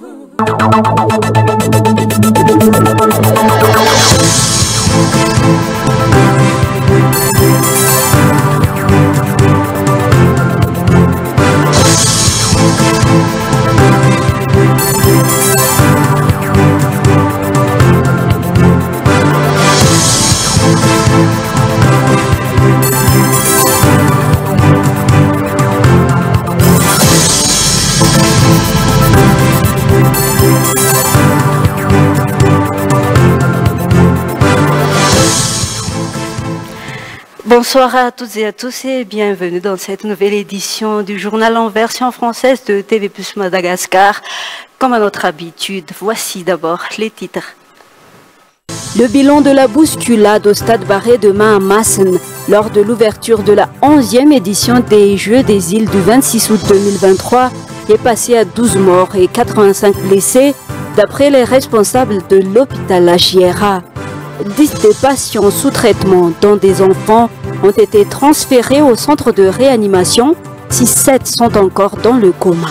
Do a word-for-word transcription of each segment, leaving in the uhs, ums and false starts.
Bonsoir à toutes et à tous et bienvenue dans cette nouvelle édition du journal en version française de T V plus Madagascar. Comme à notre habitude, voici d'abord les titres. Le bilan de la bousculade au stade Barré de Mahamassen lors de l'ouverture de la onzième édition des Jeux des îles du vingt-six août deux mille vingt-trois est passé à douze morts et quatre-vingt-cinq blessés d'après les responsables de l'hôpital Agiera. dix des patients sous traitement, dont des enfants, ont été transférés au centre de réanimation, si sept sont encore dans le coma.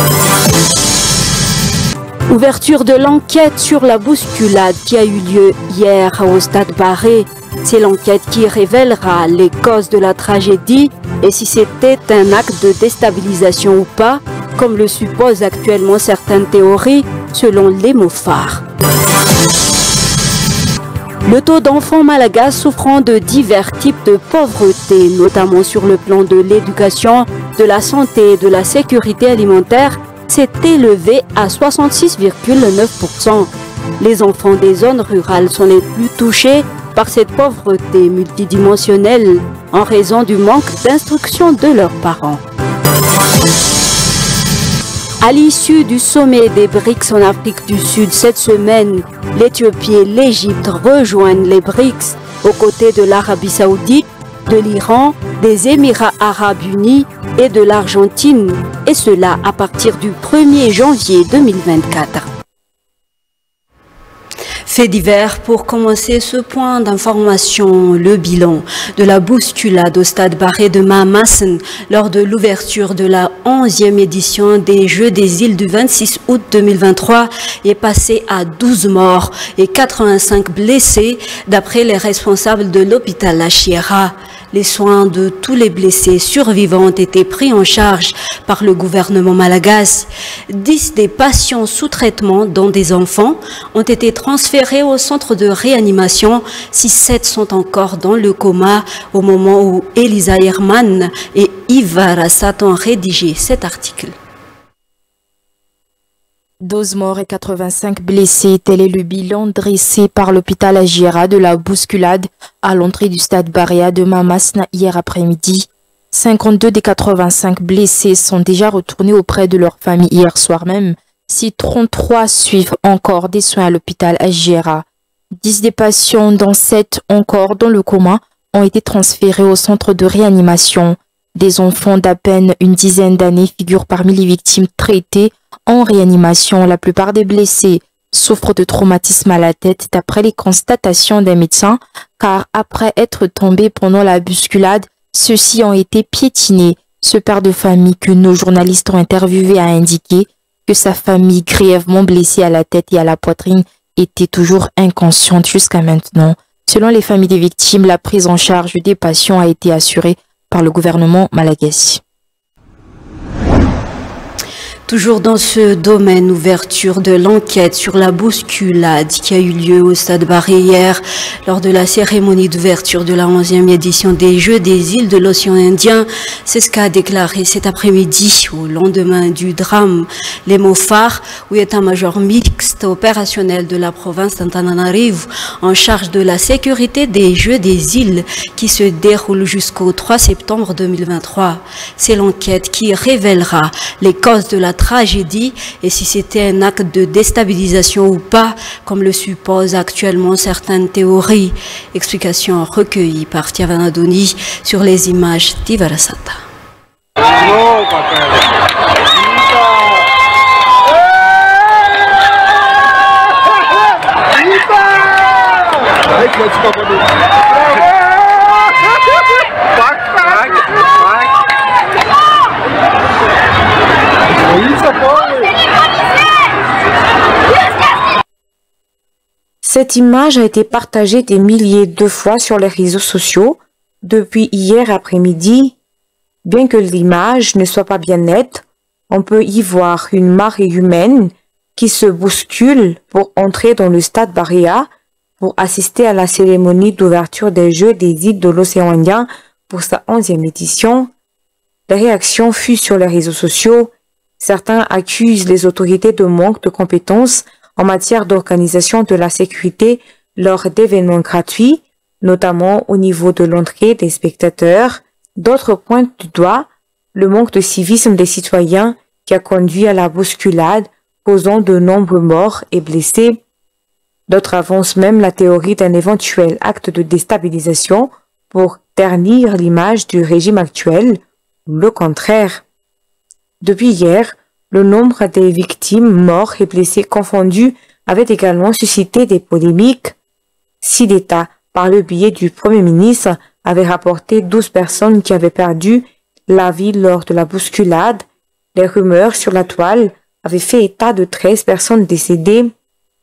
Ouverture de l'enquête sur la bousculade qui a eu lieu hier au stade Barré. C'est l'enquête qui révélera les causes de la tragédie et si c'était un acte de déstabilisation ou pas, comme le supposent actuellement certaines théories, selon les Mofar. Le taux d'enfants malagasy souffrant de divers types de pauvreté, notamment sur le plan de l'éducation, de la santé et de la sécurité alimentaire, s'est élevé à soixante-six virgule neuf pour cent. Les enfants des zones rurales sont les plus touchés par cette pauvreté multidimensionnelle en raison du manque d'instruction de leurs parents. À l'issue du sommet des BRICS en Afrique du Sud cette semaine, l'Éthiopie et l'Égypte rejoignent les BRICS aux côtés de l'Arabie Saoudite, de l'Iran, des Émirats Arabes Unis et de l'Argentine, et cela à partir du premier janvier deux mille vingt-quatre. Fait divers pour commencer ce point d'information, le bilan de la bousculade au stade Barré de Mahamassen lors de l'ouverture de la onzième édition des Jeux des îles du vingt-six août deux mille vingt-trois est passé à douze morts et quatre-vingt-cinq blessés d'après les responsables de l'hôpital Agiera. Les soins de tous les blessés survivants ont été pris en charge par le gouvernement malagasy. dix des patients sous traitement, dont des enfants, ont été transférés au centre de réanimation, si sept sont encore dans le coma au moment où Elisa Herman et Yves Rassat ont rédigé cet article. douze morts et quatre-vingt-cinq blessés, tel est le bilan dressé par l'hôpital Agiera de la bousculade à l'entrée du stade Barré de Mahamassen hier après-midi. cinquante-deux des quatre-vingt-cinq blessés sont déjà retournés auprès de leur famille hier soir même, si trente-trois suivent encore des soins à l'hôpital Agiera. dix des patients, dont sept encore dans le coma, ont été transférés au centre de réanimation. Des enfants d'à peine une dizaine d'années figurent parmi les victimes traitées en réanimation. La plupart des blessés souffrent de traumatisme à la tête d'après les constatations des médecins, car après être tombés pendant la bousculade, ceux-ci ont été piétinés. Ce père de famille que nos journalistes ont interviewé a indiqué que sa famille, grièvement blessée à la tête et à la poitrine, était toujours inconsciente jusqu'à maintenant. Selon les familles des victimes, la prise en charge des patients a été assurée par le gouvernement malagasy. Toujours dans ce domaine, ouverture de l'enquête sur la bousculade qui a eu lieu au stade Barré hier lors de la cérémonie d'ouverture de la onzième édition des Jeux des îles de l'océan Indien. C'est ce qu'a déclaré cet après-midi au lendemain du drame. Les Mofar, ou état-major mixte opérationnel de la province d'Antananarivo en charge de la sécurité des Jeux des îles qui se déroulent jusqu'au trois septembre deux mille vingt-trois. C'est l'enquête qui révélera les causes de la tragédie et si c'était un acte de déstabilisation ou pas, comme le supposent actuellement certaines théories. Explication recueillie par Tiavana Doni sur les images d'Yves Rassat. Cette image a été partagée des milliers de fois sur les réseaux sociaux depuis hier après-midi. Bien que l'image ne soit pas bien nette, on peut y voir une marée humaine qui se bouscule pour entrer dans le stade Barea pour assister à la cérémonie d'ouverture des Jeux des îles de l'océan Indien pour sa onzième édition. Les réactions fuient sur les réseaux sociaux. Certains accusent les autorités de manque de compétences en matière d'organisation de la sécurité lors d'événements gratuits, notamment au niveau de l'entrée des spectateurs. D'autres pointent du doigt le manque de civisme des citoyens qui a conduit à la bousculade, causant de nombreux morts et blessés. D'autres avancent même la théorie d'un éventuel acte de déstabilisation pour ternir l'image du régime actuel, ou le contraire. Depuis hier, le nombre des victimes, morts et blessés confondus avait également suscité des polémiques. Si l'État, par le biais du Premier ministre, avait rapporté douze personnes qui avaient perdu la vie lors de la bousculade, les rumeurs sur la toile avaient fait état de treize personnes décédées.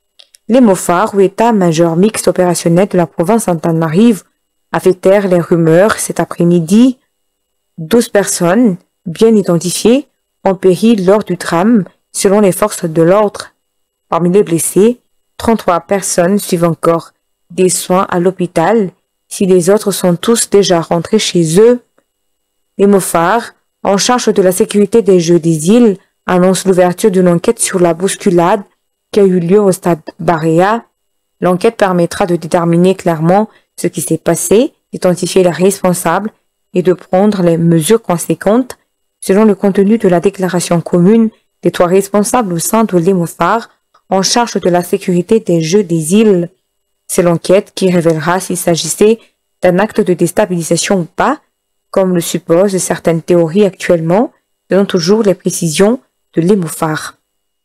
Les Mofar, ou état-major mixte opérationnel de la province d'Antananarivo, avaient taire les rumeurs cet après-midi. douze personnes, bien identifiées, ont péri lors du drame, selon les forces de l'ordre. Parmi les blessés, trente-trois personnes suivent encore des soins à l'hôpital, si les autres sont tous déjà rentrés chez eux. Les Mofar, en charge de la sécurité des Jeux des îles, annoncent l'ouverture d'une enquête sur la bousculade qui a eu lieu au stade Barea. L'enquête permettra de déterminer clairement ce qui s'est passé, d'identifier les responsables et de prendre les mesures conséquentes selon le contenu de la déclaration commune des trois responsables au sein de l'E M O F A R en charge de la sécurité des Jeux des îles. C'est l'enquête qui révélera s'il s'agissait d'un acte de déstabilisation ou pas, comme le supposent certaines théories actuellement, donnant toujours les précisions de l'E M O F A R.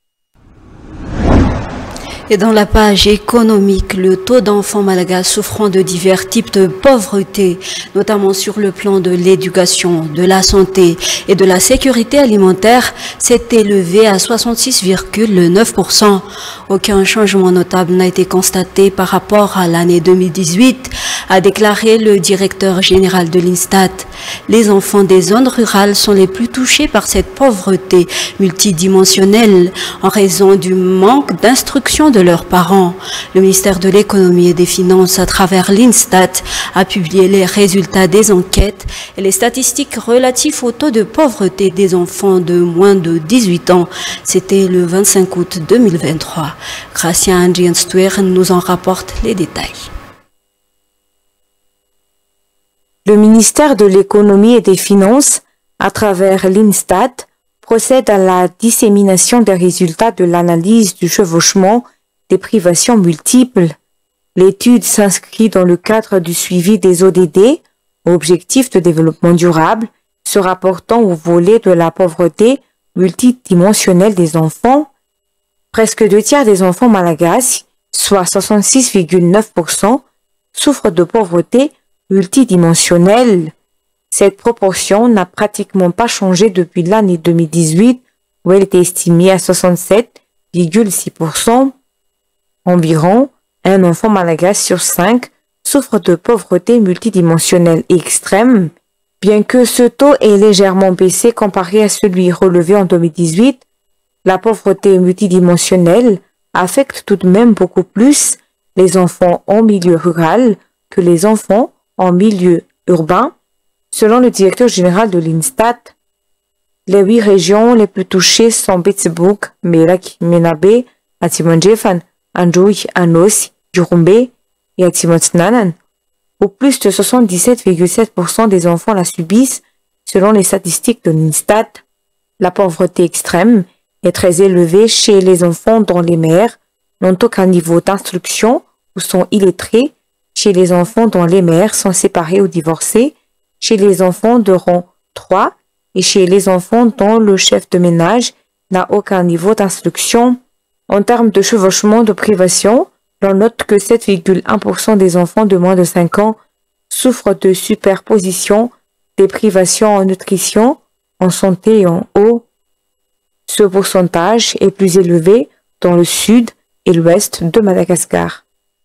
Et dans la page économique, le taux d'enfants malagasy souffrant de divers types de pauvreté, notamment sur le plan de l'éducation, de la santé et de la sécurité alimentaire, s'est élevé à soixante-six virgule neuf pour cent. Aucun changement notable n'a été constaté par rapport à l'année deux mille dix-huit, a déclaré le directeur général de l'INSTAT. Les enfants des zones rurales sont les plus touchés par cette pauvreté multidimensionnelle en raison du manque d'instruction de leurs parents. Le ministère de l'économie et des finances, à travers l'INSTAT, a publié les résultats des enquêtes et les statistiques relatives au taux de pauvreté des enfants de moins de dix-huit ans. C'était le vingt-cinq août deux mille vingt-trois. Gracia Andrian-Stuer nous en rapporte les détails. Le ministère de l'économie et des finances, à travers l'INSTAT, procède à la dissémination des résultats de l'analyse du chevauchement des privations multiples. L'étude s'inscrit dans le cadre du suivi des O D D, Objectifs de développement durable, se rapportant au volet de la pauvreté multidimensionnelle des enfants. Presque deux tiers des enfants malagasy, soit soixante-six virgule neuf pour cent, souffrent de pauvreté multidimensionnelle. Cette proportion n'a pratiquement pas changé depuis l'année deux mille dix-huit, où elle était estimée à soixante-sept virgule six pour cent. Environ un enfant malagasy sur cinq souffre de pauvreté multidimensionnelle extrême. Bien que ce taux ait légèrement baissé comparé à celui relevé en deux mille dix-huit, la pauvreté multidimensionnelle affecte tout de même beaucoup plus les enfants en milieu rural que les enfants en milieu urbain, selon le directeur général de l'INSTAT. Les huit régions les plus touchées sont Betsebuk, Merak, Menabe, Atimanjefan, Andouy, Anos, Jurumbe et Atimansnanan, où plus de soixante-dix-sept virgule sept pour cent des enfants la subissent, selon les statistiques de l'INSTAT. La pauvreté extrême est très élevée chez les enfants dont les mères n'ont aucun niveau d'instruction ou sont illettrés, chez les enfants dont les mères sont séparées ou divorcées, chez les enfants de rang trois et chez les enfants dont le chef de ménage n'a aucun niveau d'instruction. En termes de chevauchement de privation, l'on note que sept virgule un pour cent des enfants de moins de cinq ans souffrent de superposition des privations en nutrition, en santé et en eau. Ce pourcentage est plus élevé dans le sud et l'ouest de Madagascar.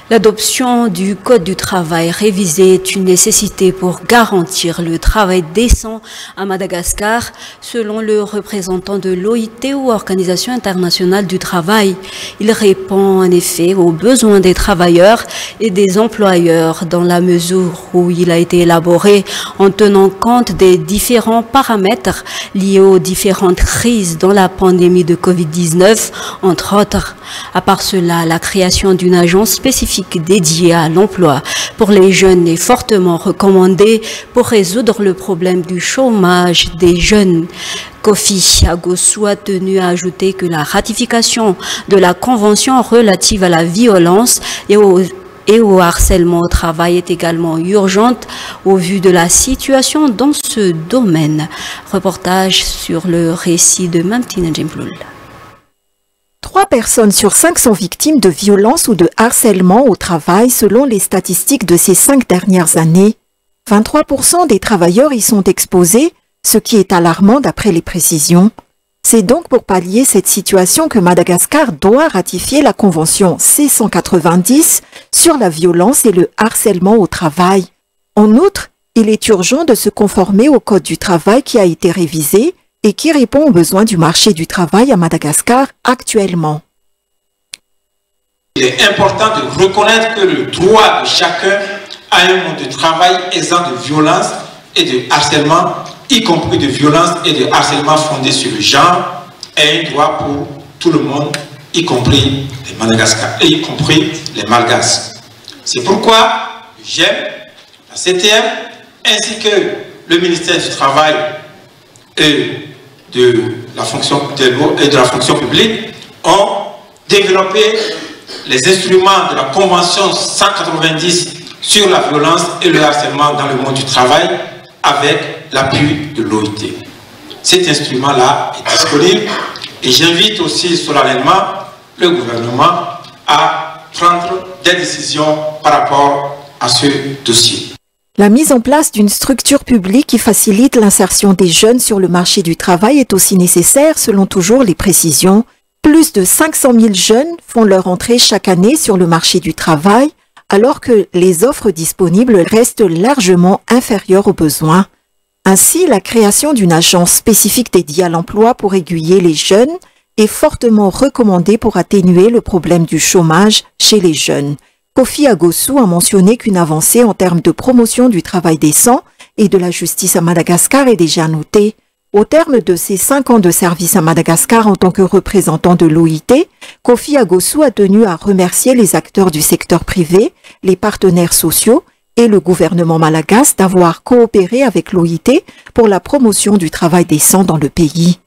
L'adoption du Code du travail révisé est une nécessité pour garantir le travail décent à Madagascar, selon le représentant de l'O I T ou Organisation internationale du travail. Il répond en effet aux besoins des travailleurs et des employeurs dans la mesure où il a été élaboré en tenant compte des différents paramètres liés aux différentes crises dans la pandémie de Covid dix-neuf, entre autres. À part cela, la création d'une agence spécifique dédiée à l'emploi pour les jeunes est fortement recommandée pour résoudre le problème du chômage des jeunes. Kofi Agossou a tenu à ajouter que la ratification de la Convention relative à la violence et au et au harcèlement au travail est également urgente au vu de la situation dans ce domaine. Reportage sur le récit de Mamtina Djemploul. Trois personnes sur cinq sont victimes de violences ou de harcèlement au travail selon les statistiques de ces cinq dernières années. vingt-trois pour cent des travailleurs y sont exposés, ce qui est alarmant d'après les précisions. C'est donc pour pallier cette situation que Madagascar doit ratifier la convention C cent quatre-vingt-dix sur la violence et le harcèlement au travail. En outre, il est urgent de se conformer au Code du travail qui a été révisé et qui répond aux besoins du marché du travail à Madagascar actuellement. Il est important de reconnaître que le droit de chacun à un monde de travail exempt de violence et de harcèlement, y compris de violence et de harcèlement fondé sur le genre, est un droit pour tout le monde, y compris les Madagascar, y compris les Malgaches. C'est pourquoi G E M, la C T M, ainsi que le ministère du Travail et de la fonction, de, et de la fonction publique ont développé les instruments de la Convention cent quatre-vingt-dix sur la violence et le harcèlement dans le monde du travail avec l'appui de l'O I T. Cet instrument-là est disponible et j'invite aussi solennellement le gouvernement à prendre des décisions par rapport à ce dossier. La mise en place d'une structure publique qui facilite l'insertion des jeunes sur le marché du travail est aussi nécessaire selon toujours les précisions. Plus de cinq cent mille jeunes font leur entrée chaque année sur le marché du travail, alors que les offres disponibles restent largement inférieures aux besoins. Ainsi, la création d'une agence spécifique dédiée à l'emploi pour aiguiller les jeunes est fortement recommandée pour atténuer le problème du chômage chez les jeunes. Kofi Agossou a mentionné qu'une avancée en termes de promotion du travail décent et de la justice à Madagascar est déjà notée. Au terme de ses cinq ans de service à Madagascar en tant que représentant de l'O I T, Kofi Agossou a tenu à remercier les acteurs du secteur privé, les partenaires sociaux et le gouvernement malagasy d'avoir coopéré avec l'O I T pour la promotion du travail décent dans le pays.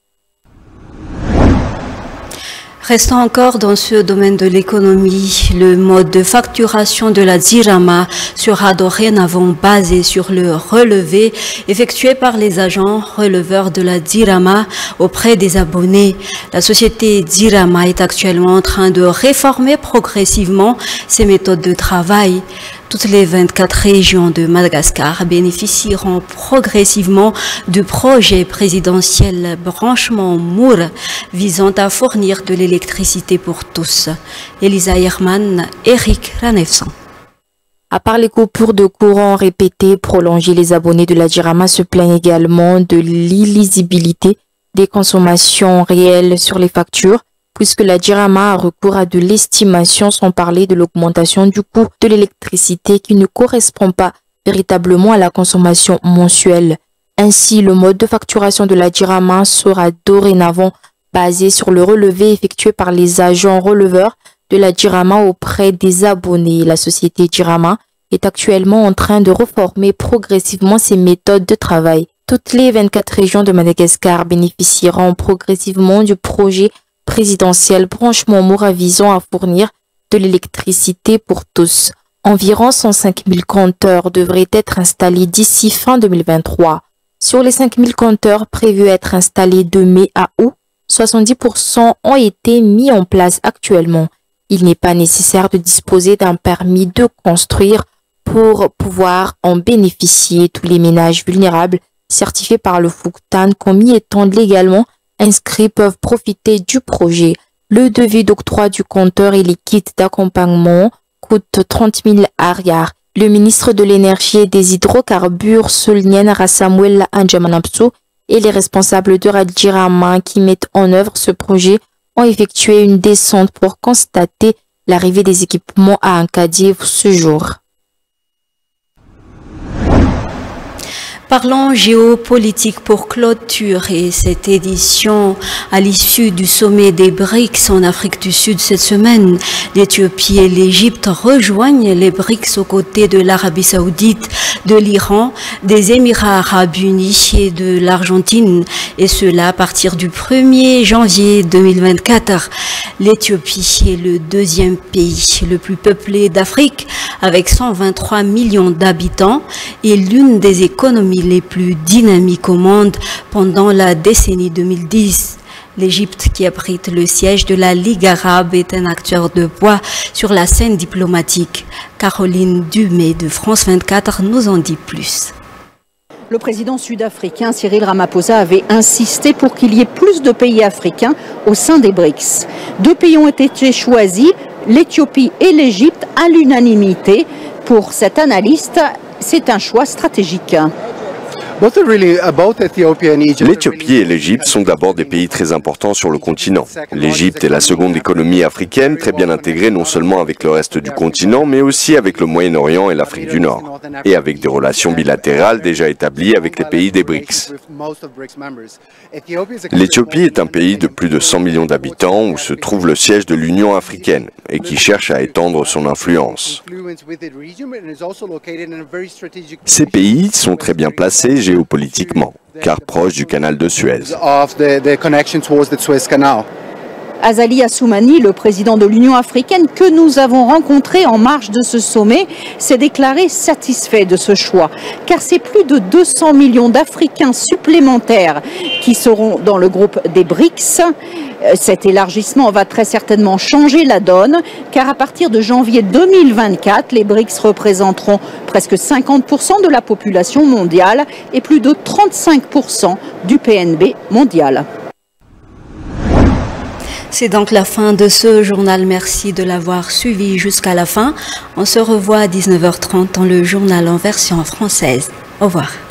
Restant encore dans ce domaine de l'économie, le mode de facturation de la Dzirama sera dorénavant basé sur le relevé effectué par les agents releveurs de la Dzirama auprès des abonnés. La société Dzirama est actuellement en train de réformer progressivement ses méthodes de travail. Toutes les vingt-quatre régions de Madagascar bénéficieront progressivement du projet présidentiel Branchement Mour visant à fournir de l'électricité pour tous. Elisa Herman, Eric Ranefsan. À part les coupures de courant répétées, prolongées, les abonnés de la Dzirama se plaignent également de l'illisibilité des consommations réelles sur les factures, puisque la Dzirama a recours à de l'estimation sans parler de l'augmentation du coût de l'électricité qui ne correspond pas véritablement à la consommation mensuelle. Ainsi, le mode de facturation de la Dzirama sera dorénavant basé sur le relevé effectué par les agents releveurs de la Dzirama auprès des abonnés. La société Dzirama est actuellement en train de reformer progressivement ses méthodes de travail. Toutes les vingt-quatre régions de Madagascar bénéficieront progressivement du projet présidentiel Branchement Mour visant à fournir de l'électricité pour tous. Environ cent cinq mille compteurs devraient être installés d'ici fin deux mille vingt-trois. Sur les cinq mille compteurs prévus être installés de mai à août, soixante-dix pour cent ont été mis en place actuellement. Il n'est pas nécessaire de disposer d'un permis de construire pour pouvoir en bénéficier. Tous les ménages vulnérables certifiés par le Fouktan commis étant légalement inscrits peuvent profiter du projet. Le devis d'octroi du compteur et les kits d'accompagnement coûte trente mille milliards. Le ministre de l'Énergie et des Hydrocarbures, Solnien Samuel Anjamanapso, et les responsables de Radjirama qui mettent en œuvre ce projet ont effectué une descente pour constater l'arrivée des équipements à Ankadiv ce jour. Parlons géopolitique pour clôturer cette édition à l'issue du sommet des BRICS en Afrique du Sud cette semaine. L'Éthiopie et l'Égypte rejoignent les BRICS aux côtés de l'Arabie Saoudite, de l'Iran, des Émirats Arabes Unis et de l'Argentine, et cela à partir du premier janvier deux mille vingt-quatre. L'Éthiopie est le deuxième pays le plus peuplé d'Afrique avec cent vingt-trois millions d'habitants et l'une des économies les plus dynamiques au monde pendant la décennie deux mille dix. L'Égypte, qui abrite le siège de la Ligue arabe, est un acteur de poids sur la scène diplomatique. Caroline Dumais de France vingt-quatre nous en dit plus. Le président sud-africain Cyril Ramaphosa avait insisté pour qu'il y ait plus de pays africains au sein des BRICS. Deux pays ont été choisis, l'Éthiopie et l'Égypte, à l'unanimité. Pour cet analyste, c'est un choix stratégique. L'Éthiopie et l'Égypte sont d'abord des pays très importants sur le continent. L'Égypte est la seconde économie africaine, très bien intégrée non seulement avec le reste du continent, mais aussi avec le Moyen-Orient et l'Afrique du Nord, et avec des relations bilatérales déjà établies avec les pays des BRICS. L'Éthiopie est un pays de plus de cent millions d'habitants où se trouve le siège de l'Union africaine et qui cherche à étendre son influence. Ces pays sont très bien placés géopolitiquement, car proches du canal de Suez. Azali Assoumani, le président de l'Union africaine que nous avons rencontré en marge de ce sommet, s'est déclaré satisfait de ce choix, car c'est plus de deux cents millions d'Africains supplémentaires qui seront dans le groupe des BRICS. Cet élargissement va très certainement changer la donne, car à partir de janvier deux mille vingt-quatre, les BRICS représenteront presque cinquante pour cent de la population mondiale et plus de trente-cinq pour cent du P N B mondial. C'est donc la fin de ce journal. Merci de l'avoir suivi jusqu'à la fin. On se revoit à dix-neuf heures trente dans le journal en version française. Au revoir.